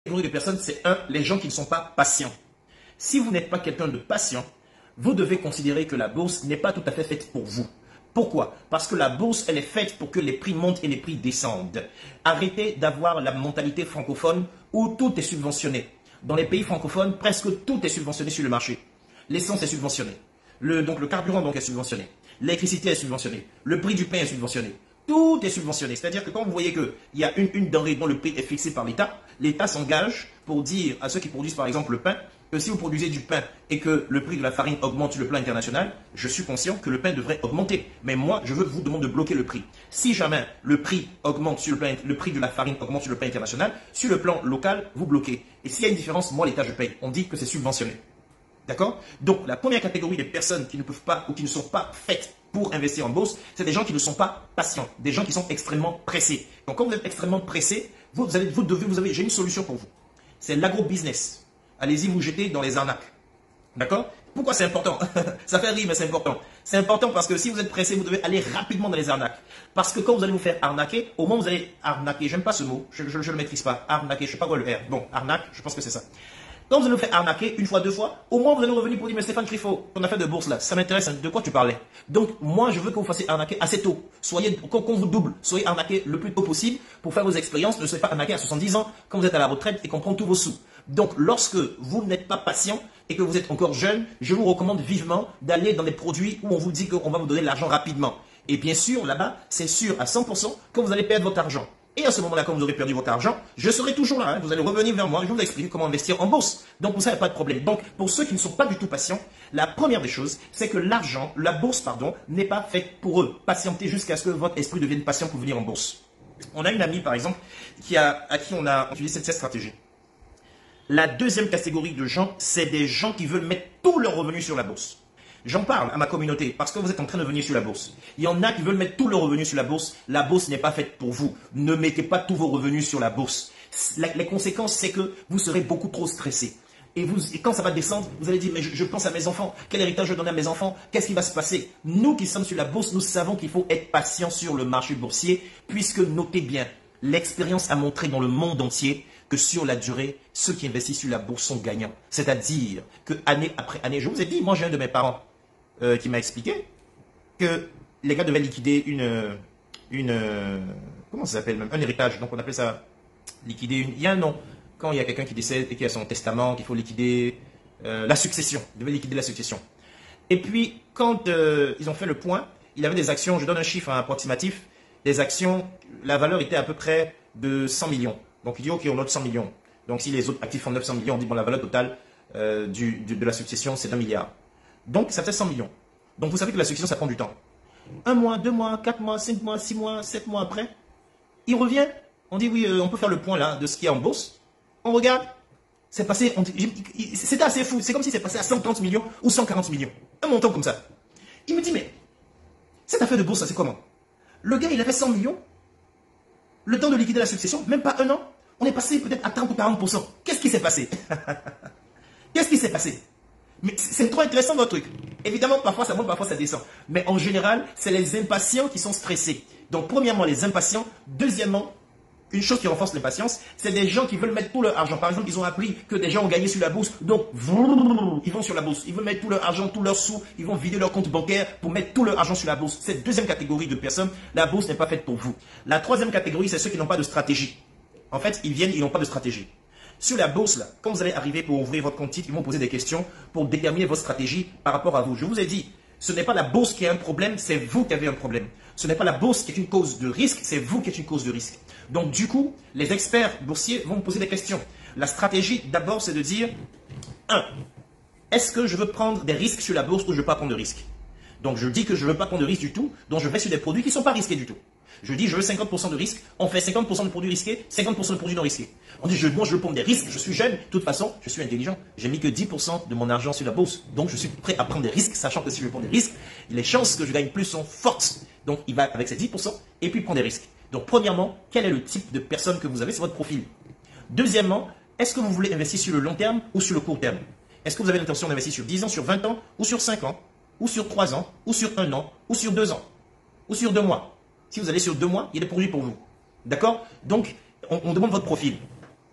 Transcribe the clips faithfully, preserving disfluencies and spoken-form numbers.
catégorie de personnes, c'est un, les gens qui ne sont pas patients. Si vous n'êtes pas quelqu'un de patient, vous devez considérer que la bourse n'est pas tout à fait faite pour vous. Pourquoi? Parce que la bourse, elle est faite pour que les prix montent et les prix descendent. Arrêtez d'avoir la mentalité francophone où tout est subventionné. Dans les pays francophones, presque tout est subventionné sur le marché. L'essence est subventionnée. Le, donc le carburant donc est subventionné. L'électricité est subventionnée. Le prix du pain est subventionné. Tout est subventionné. C'est-à-dire que quand vous voyez qu'il y a une, une denrée dont le prix est fixé par l'État, l'État s'engage pour dire à ceux qui produisent par exemple le pain, que si vous produisez du pain et que le prix de la farine augmente sur le plan international, je suis conscient que le pain devrait augmenter. Mais moi, je veux vous demander de bloquer le prix. Si jamais le prix augmente sur le plan, le prix de la farine augmente sur le plan international, sur le plan local, vous bloquez. Et s'il y a une différence, moi l'État je paye. On dit que c'est subventionné. D'accord? Donc la première catégorie des personnes qui ne peuvent pas ou qui ne sont pas faites pour investir en bourse, c'est des gens qui ne sont pas patients, des gens qui sont extrêmement pressés. Donc quand vous êtes extrêmement pressé, vous, vous, allez, vous devez, vous avez, j'ai une solution pour vous. C'est l'agro-business. Allez-y vous jeter dans les arnaques. D'accord? Pourquoi c'est important? Ça fait rire, mais c'est important. C'est important parce que si vous êtes pressé, vous devez aller rapidement dans les arnaques. Parce que quand vous allez vous faire arnaquer, au moment où vous allez arnaquer, j'aime pas ce mot, je ne le maîtrise pas, arnaquer, je sais pas quoi le R. Bon, arnaque, je pense que c'est ça. Quand vous allez vous faire arnaquer une fois, deux fois, au moins vous allez revenir pour dire, mais Stéphane Crifo, ton affaire de bourse là, ça m'intéresse, de quoi tu parlais? Donc moi je veux que vous fassiez arnaquer assez tôt. Soyez, quand on vous double, soyez arnaqué le plus tôt possible pour faire vos expériences. Ne soyez pas arnaqué à soixante-dix ans quand vous êtes à la retraite et qu'on prend tous vos sous. Donc lorsque vous n'êtes pas patient et que vous êtes encore jeune, je vous recommande vivement d'aller dans des produits où on vous dit qu'on va vous donner l'argent rapidement. Et bien sûr, là-bas, c'est sûr à cent pour cent que vous allez perdre votre argent. Et à ce moment-là, quand vous aurez perdu votre argent, je serai toujours là. Hein. Vous allez revenir vers moi et je vais vous expliquer comment investir en bourse. Donc, pour ça, il n'y a pas de problème. Donc, pour ceux qui ne sont pas du tout patients, la première des choses, c'est que l'argent, la bourse, pardon, n'est pas faite pour eux. Patientez jusqu'à ce que votre esprit devienne patient pour venir en bourse. On a une amie, par exemple, qui a, à qui on a utilisé cette, cette stratégie. La deuxième catégorie de gens, c'est des gens qui veulent mettre tous leurs revenus sur la bourse. J'en parle à ma communauté parce que vous êtes en train de venir sur la bourse. Il y en a qui veulent mettre tous leurs revenus sur la bourse. La bourse n'est pas faite pour vous. Ne mettez pas tous vos revenus sur la bourse. La, les conséquences, c'est que vous serez beaucoup trop stressé. Et, vous, et quand ça va descendre, vous allez dire, mais je, je pense à mes enfants. Quel héritage je donne à mes enfants? Qu'est-ce qui va se passer? Nous qui sommes sur la bourse, nous savons qu'il faut être patient sur le marché boursier puisque, notez bien, l'expérience a montré dans le monde entier que sur la durée, ceux qui investissent sur la bourse sont gagnants. C'est-à-dire que année après année, je vous ai dit, moi j'ai un de mes parents Euh, qui m'a expliqué que les gars devaient liquider une, une comment ça s'appelle même, un héritage, donc on appelle ça liquider une, il y a un nom, quand il y a quelqu'un qui décède et qui a son testament, qu'il faut liquider euh, la succession, ils devaient liquider la succession. Et puis, quand euh, ils ont fait le point, il avait des actions, je donne un chiffre hein, approximatif, des actions, la valeur était à peu près de cent millions. Donc il dit, ok, on note cent millions. Donc si les autres actifs font neuf cents millions, on dit, bon, la valeur totale euh, du, du, de la succession, c'est d'un milliard. Donc, ça fait cent millions. Donc, vous savez que la succession, ça prend du temps. Un mois, deux mois, quatre mois, cinq mois, six mois, sept mois après, il revient. On dit, oui, euh, on peut faire le point là de ce qu'il y a en bourse. On regarde. C'est passé, c'était assez fou. C'est comme si c'est passé à cent trente millions ou cent quarante millions. Un montant comme ça. Il me dit, mais cette affaire de bourse, ça c'est comment? Le gars, il avait cent millions. Le temps de liquider la succession, même pas un an. On est passé peut-être à trente ou quarante pour cent. Qu'est-ce qui s'est passé? Qu'est-ce qui s'est passé? Mais c'est trop intéressant votre truc. Évidemment, parfois ça monte, parfois ça descend. Mais en général, c'est les impatients qui sont stressés. Donc, premièrement, les impatients. Deuxièmement, une chose qui renforce l'impatience, c'est des gens qui veulent mettre tout leur argent. Par exemple, ils ont appris que des gens ont gagné sur la bourse. Donc, ils vont sur la bourse. Ils veulent mettre tout leur argent, tous leurs sous. Ils vont vider leur compte bancaire pour mettre tout leur argent sur la bourse. Cette deuxième catégorie de personnes, la bourse n'est pas faite pour vous. La troisième catégorie, c'est ceux qui n'ont pas de stratégie. En fait, ils viennent, ils n'ont pas de stratégie. Sur la bourse, là, quand vous allez arriver pour ouvrir votre compte titre, ils vont poser des questions pour déterminer votre stratégie par rapport à vous. Je vous ai dit, ce n'est pas la bourse qui a un problème, c'est vous qui avez un problème. Ce n'est pas la bourse qui est une cause de risque, c'est vous qui êtes une cause de risque. Donc du coup, les experts boursiers vont vous poser des questions. La stratégie, d'abord, c'est de dire, un, est-ce que je veux prendre des risques sur la bourse ou je ne veux pas prendre de risques? Donc je dis que je ne veux pas prendre de risques du tout, donc je vais sur des produits qui ne sont pas risqués du tout. Je dis, je veux cinquante pour cent de risque, on fait cinquante pour cent de produits risqués, cinquante pour cent de produits non risqués. On dit, je, moi je veux prendre des risques, je suis jeune, de toute façon, je suis intelligent. J'ai mis que dix pour cent de mon argent sur la bourse, donc je suis prêt à prendre des risques, sachant que si je prends des risques, les chances que je gagne plus sont fortes. Donc il va avec ces dix pour cent et puis prendre des risques. Donc premièrement, quel est le type de personne que vous avez, c'est votre profil. Deuxièmement, est-ce que vous voulez investir sur le long terme ou sur le court terme? Est-ce que vous avez l'intention d'investir sur dix ans, sur vingt ans, ou sur cinq ans, ou sur trois ans, ou sur un an, ou sur deux ans, ou sur deux mois? Si vous allez sur deux mois, il y a des produits pour vous. D'accord? Donc, on, on demande votre profil.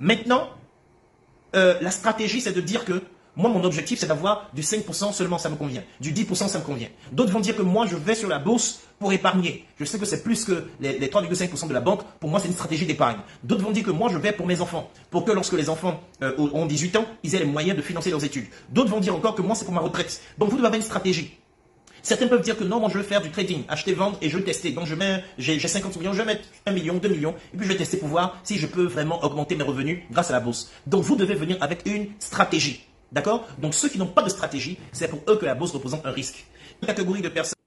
Maintenant, euh, la stratégie, c'est de dire que moi, mon objectif, c'est d'avoir du cinq pour cent seulement, ça me convient. Du dix pour cent, ça me convient. D'autres vont dire que moi, je vais sur la bourse pour épargner. Je sais que c'est plus que les, les trois virgule cinq pour cent de la banque. Pour moi, c'est une stratégie d'épargne. D'autres vont dire que moi, je vais pour mes enfants. Pour que lorsque les enfants euh, ont dix-huit ans, ils aient les moyens de financer leurs études. D'autres vont dire encore que moi, c'est pour ma retraite. Donc, vous devez avoir une stratégie. Certains peuvent dire que non, moi je veux faire du trading, acheter, vendre et je veux tester. Donc je mets, j'ai cinquante millions, je vais mettre un million, deux millions et puis je vais tester pour voir si je peux vraiment augmenter mes revenus grâce à la bourse. Donc vous devez venir avec une stratégie. D'accord? Donc ceux qui n'ont pas de stratégie, c'est pour eux que la bourse représente un risque. Une catégorie de personnes